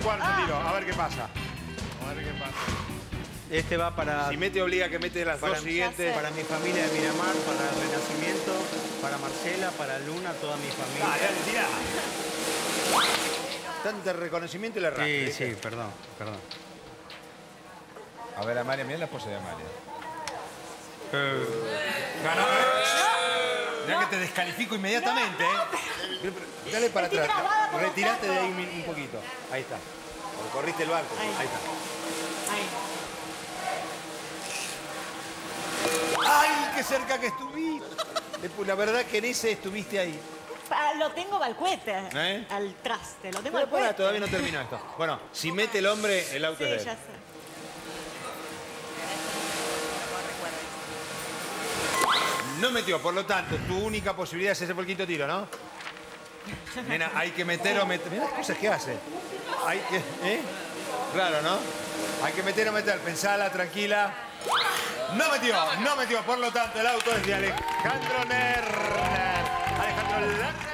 cuarto tiro, a ver qué pasa. A ver qué pasa. Este va para... Si mete, obliga que mete las dos siguientes. Para mi familia de Miramar, para el Renacimiento, para Marcela, para Luna, toda mi familia. Dale, dale, tirá. Tanto reconocimiento y le arrastre. Sí, perdón. A ver, Amalia, mirá la pose de Amalia. Ganó. Mirá que te descalifico inmediatamente, ¿eh? Dale para atrás. Retirate de ahí un poquito. Ahí está. Corriste el barco. Ahí está. ¡Ay, qué cerca que estuviste! La verdad que en ese estuviste ahí. Lo tengo al cohete, ¿Eh? al traste, lo tengo Pero al cohete. pará, todavía no terminó esto. Bueno, si mete el hombre, el auto Sí, es de él. ya sé. No metió, por lo tanto, tu única posibilidad es ese fue el quinto tiro, ¿no? Nena, hay que meter o meter. Mirá las cosas que hace. Hay que... ¿eh? Claro, ¿no? Hay que meter o meter. Pensala, tranquila. No metió. Por lo tanto, el auto es de Alejandro Lerner. Alejandro Lerner.